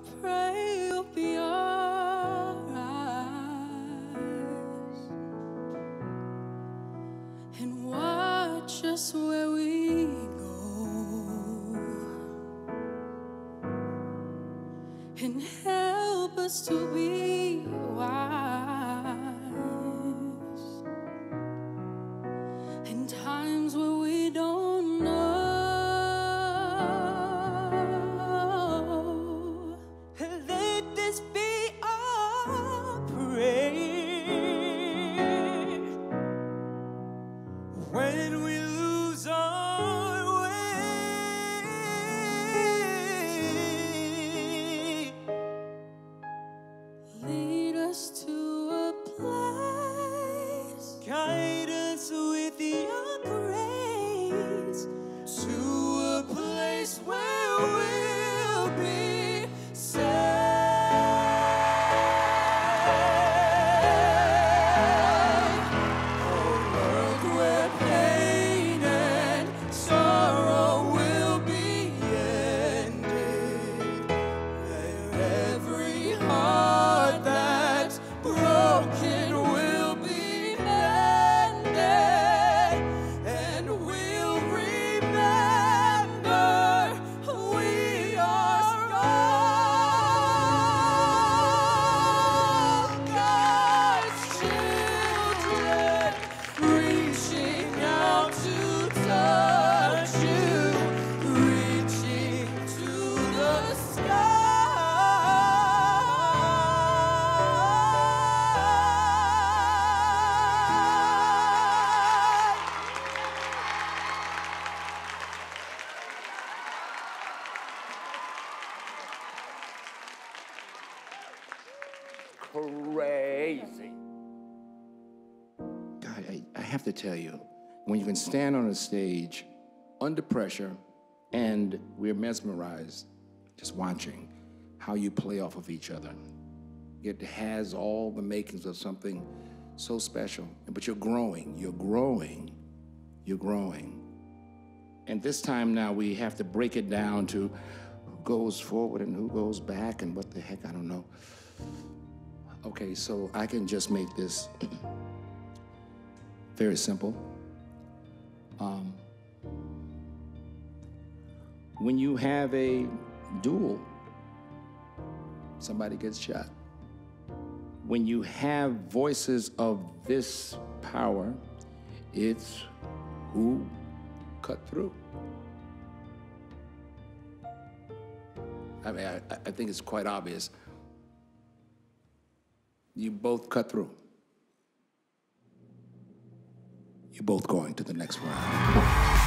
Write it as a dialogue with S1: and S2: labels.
S1: pray you'll be alright and watch us where we go and help us to be wise in times where we don't know. Let this be our prayer when we lose our way. Lead us to a place, guide us with your grace, to a place where we'll be safe. A world where pain and sorrow will be ended, where every heart that's broken will be mended, and we'll remember we are all God's children, reaching out to touch you, reaching to the sky.
S2: Crazy.
S3: God, I have to tell you, when you can stand on a stage under pressure and we're mesmerized just watching how you play off of each other. It has all the makings of something so special, but you're growing, you're growing, you're growing. And this time now we have to break it down to who goes forward and who goes back and what the heck, I don't know. Okay, so I can just make this very simple. When you have a duel, somebody gets shot. When you have voices of this power, it's who cut through. I mean, I think it's quite obvious. You both cut through. You're both going to the next round.